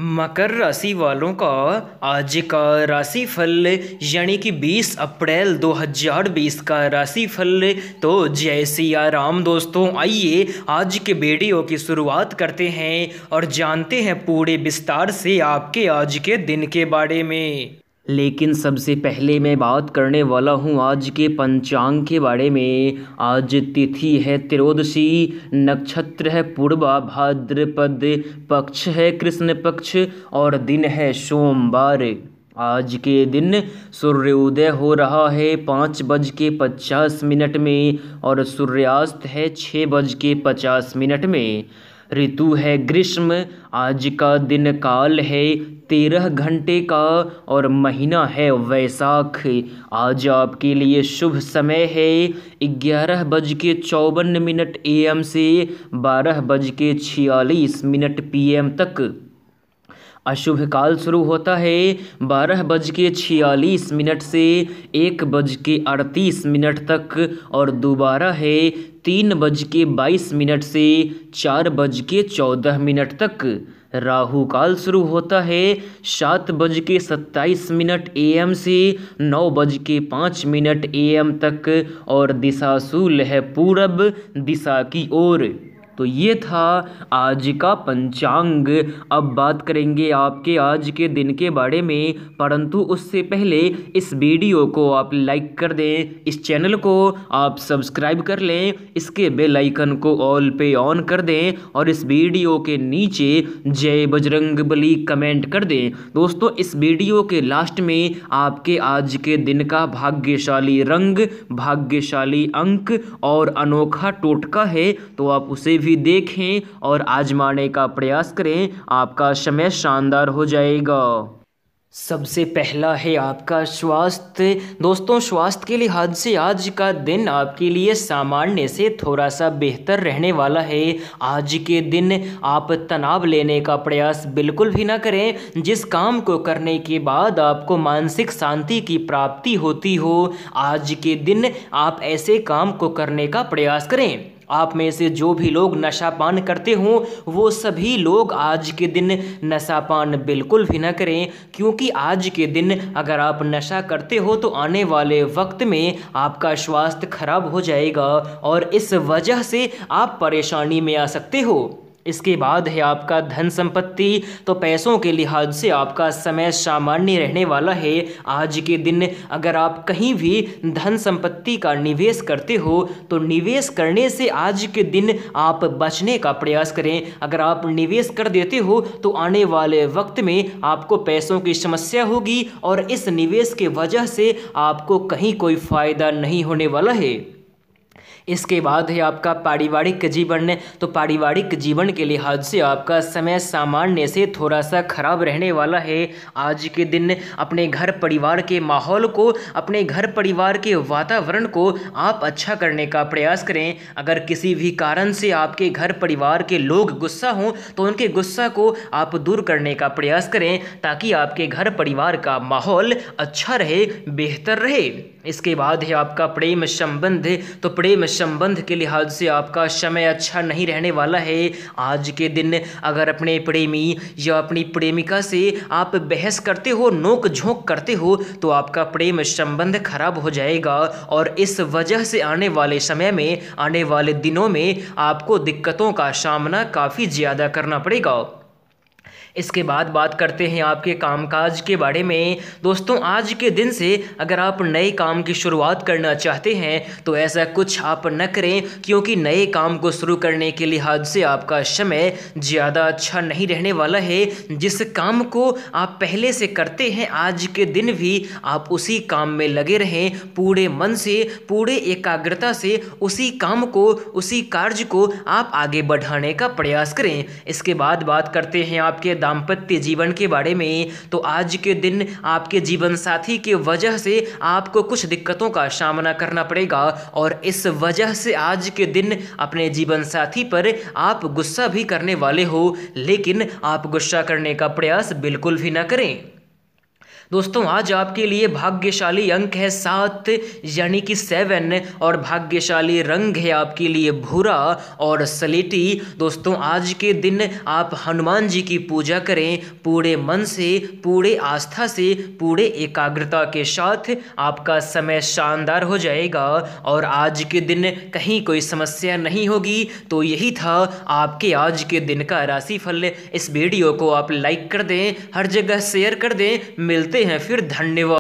मकर राशि वालों का आज का राशिफल यानी कि 20 अप्रैल 2020 का राशिफल। तो जय सिया राम दोस्तों, आइए आज के वीडियो की शुरुआत करते हैं और जानते हैं पूरे विस्तार से आपके आज के दिन के बारे में। लेकिन सबसे पहले मैं बात करने वाला हूँ आज के पंचांग के बारे में। आज तिथि है त्रयोदशी, नक्षत्र है पूर्वा भाद्रपद, पक्ष है कृष्ण पक्ष और दिन है सोमवार। आज के दिन सूर्योदय हो रहा है 5:50 में और सूर्यास्त है 6:50 में। ऋतु है ग्रीष्म। आज का दिन काल है 13 घंटे का और महीना है वैशाख। आज आपके लिए शुभ समय है 11:54 AM से 12:46 PM तक। अशुभ काल शुरू होता है 12:46 से 1:38 तक और दोबारा है 3:22 से 4:14 तक। राहु काल शुरू होता है 7:27 AM से 9:05 AM तक और दिशाशूल है पूरब दिशा की ओर। तो ये था आज का पंचांग। अब बात करेंगे आपके आज के दिन के बारे में, परंतु उससे पहले इस वीडियो को आप लाइक कर दें, इस चैनल को आप सब्सक्राइब कर लें, इसके बेल आइकन को ऑल पे ऑन कर दें और इस वीडियो के नीचे जय बजरंगबली कमेंट कर दें। दोस्तों, इस वीडियो के लास्ट में आपके आज के दिन का भाग्यशाली रंग, भाग्यशाली अंक और अनोखा टोटका है, तो आप उसे भी देखें और आजमाने का प्रयास करें। आपका समय शानदार हो जाएगा। सबसे पहला है आपका स्वास्थ्य। दोस्तों, स्वास्थ्य के लिहाज से आज का दिन आपके लिए सामान्य से थोड़ा सा बेहतर रहने वाला है। आज के दिन आप तनाव लेने का प्रयास बिल्कुल भी ना करें। जिस काम को करने के बाद आपको मानसिक शांति की प्राप्ति होती हो, आज के दिन आप ऐसे काम को करने का प्रयास करें। आप में से जो भी लोग नशापान करते हों, वो सभी लोग आज के दिन नशापान बिल्कुल भी ना करें, क्योंकि आज के दिन अगर आप नशा करते हो तो आने वाले वक्त में आपका स्वास्थ्य खराब हो जाएगा और इस वजह से आप परेशानी में आ सकते हो। इसके बाद है आपका धन संपत्ति। तो पैसों के लिहाज से आपका समय सामान्य रहने वाला है। आज के दिन अगर आप कहीं भी धन संपत्ति का निवेश करते हो तो निवेश करने से आज के दिन आप बचने का प्रयास करें। अगर आप निवेश कर देते हो तो आने वाले वक्त में आपको पैसों की समस्या होगी और इस निवेश के वजह से आपको कहीं कोई फायदा नहीं होने वाला है। इसके बाद है आपका पारिवारिक जीवन। तो पारिवारिक जीवन के लिहाज से आपका समय सामान्य से थोड़ा सा खराब रहने वाला है। आज के दिन अपने घर परिवार के माहौल को, अपने घर परिवार के वातावरण को आप अच्छा करने का प्रयास करें। अगर किसी भी कारण से आपके घर परिवार के लोग गुस्सा हों तो उनके गुस्सा को आप दूर करने का प्रयास करें, ताकि आपके घर परिवार का माहौल अच्छा रहे, बेहतर रहे। इसके बाद है आपका प्रेम संबंध। तो प्रेम संबंध के लिहाज से आपका समय अच्छा नहीं रहने वाला है। आज के दिन अगर अपने प्रेमी या अपनी प्रेमिका से आप बहस करते हो, नोक झोंक करते हो, तो आपका प्रेम संबंध खराब हो जाएगा और इस वजह से आने वाले समय में, आने वाले दिनों में आपको दिक्कतों का सामना काफ़ी ज़्यादा करना पड़ेगा। इसके बाद बात करते हैं आपके कामकाज के बारे में। दोस्तों, आज के दिन से अगर आप नए काम की शुरुआत करना चाहते हैं तो ऐसा कुछ आप न करें, क्योंकि नए काम को शुरू करने के लिहाज से आपका समय ज़्यादा अच्छा नहीं रहने वाला है। जिस काम को आप पहले से करते हैं, आज के दिन भी आप उसी काम में लगे रहें, पूरे मन से, पूरे एकाग्रता से उसी काम को, उसी कार्य को आप आगे बढ़ाने का प्रयास करें। इसके बाद बात करते हैं आपके दाम्पत्य जीवन के बारे में। तो आज के दिन आपके जीवन साथी की वजह से आपको कुछ दिक्कतों का सामना करना पड़ेगा और इस वजह से आज के दिन अपने जीवन साथी पर आप गुस्सा भी करने वाले हो, लेकिन आप गुस्सा करने का प्रयास बिल्कुल भी ना करें। दोस्तों आज आपके लिए भाग्यशाली अंक है 7 यानी कि 7 और भाग्यशाली रंग है आपके लिए भूरा और सलेटी। दोस्तों आज के दिन आप हनुमान जी की पूजा करें पूरे मन से, पूरे आस्था से, पूरे एकाग्रता के साथ। आपका समय शानदार हो जाएगा और आज के दिन कहीं कोई समस्या नहीं होगी। तो यही था आपके आज के दिन का राशिफल। इस वीडियो को आप लाइक कर दें, हर जगह शेयर कर दें। मिलते हैं फिर, धन्यवाद।